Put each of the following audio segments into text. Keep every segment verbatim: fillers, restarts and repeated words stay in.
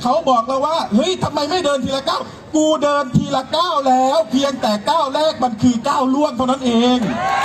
เขาบอกเราว่าเฮ้ยทำไมไม่เดินทีละก้าวกูเดินทีละก้าวแล้วเพียงแต่ก้าวแรกมันคือก้าวล่วงเท่านั้นเอง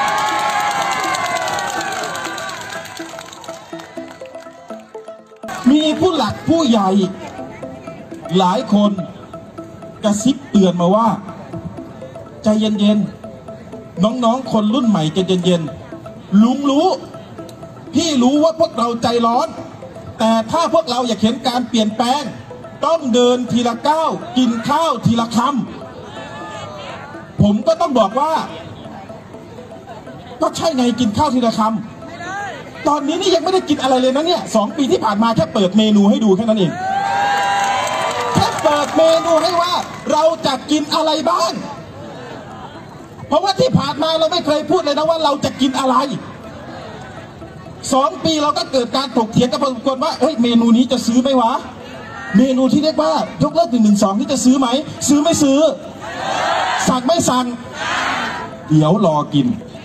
มีผู้หลักผู้ใหญ่หลายคนกระซิบเตือนมาว่าใจเย็นๆน้องๆคนรุ่นใหม่ใจเย็นๆลุงรู้พี่รู้ว่าพวกเราใจร้อนแต่ถ้าพวกเราอยากเห็นการเปลี่ยนแปลงต้องเดินทีละก้าวกินข้าวทีละคำผมก็ต้องบอกว่าก็ใช่ไงกินข้าวทีละคำตอนนี้นี่ยังไม่ได้กินอะไรเลยนะเนี่ยสองปีที่ผ่านมาแค่เปิดเมนูให้ดูแค่นั้นเองแค่เปิดเมนูให้ว่าเราจะกินอะไรบ้างเพราะว่าที่ผ่านมาเราไม่เคยพูดเลยนะว่าเราจะกินอะไรสองปีเราก็เกิดการถกเถียงกันพอสมควรว่าเฮ้ยเมนูนี้จะซื้อไหมวะเมนูที่เรียกว่ายกเลิกหนึ่งหนึ่งสองที่จะซื้อไหมซื้อไม่ซื้อสั่งไม่สั่งเดี๋ยวรอกิน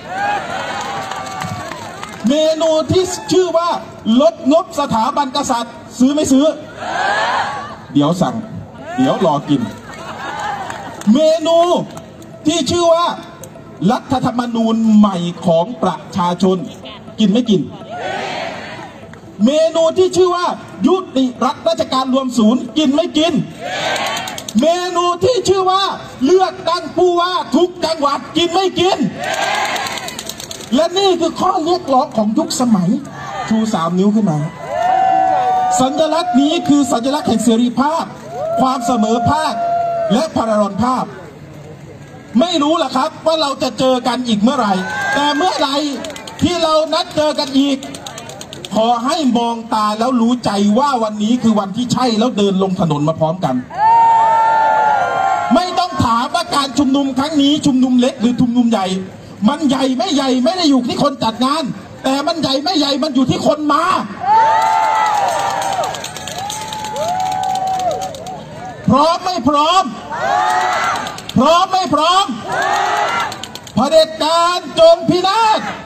เมนูที่ชื่อว่าลดงบสถาบันกษัตริย์ซื้อไม่ซื้อเดี๋ยวสั่งเดี๋ยวรอกินเมนูที่ชื่อว่ารัฐธรรมนูญใหม่ของประชาชนกินไม่กินเมนูที่ชื่อว่ายุติรัฐราชการรวมศูนย์กินไม่กินเมนูที่ชื่อว่าเลือกตั้งผู้ว่าทุกจังหวัดกินไม่กินและนี่คือข้อเรียกร้องของยุคสมัยชูสามนิ้วขึ้นมาสัญลักษณ์นี้คือสัญลักษณ์แห่งเสรีภาพความเสมอภาคและพลาดรภาพไม่รู้ล่ะครับว่าเราจะเจอกันอีกเมื่อไหร่แต่เมื่อไหร่ที่เรานัดเจอกันอีกขอให้มองตาแล้วรู้ใจว่าวันนี้คือวันที่ใช่แล้วเดินลงถนนมาพร้อมกันไม่ต้องถามว่าการชุมนุมครั้งนี้ชุมนุมเล็กหรือชุมนุมใหญ่มันใหญ่ไม่ใหญ่ไม่ได้อยู่ที่คนจัดงานแต่มันใหญ่ไม่ใหญ่มันอยู่ที่คนมาพร้อมไม่พร้อมพร้อมไม่พร้อมเผด็จการจงพินาศ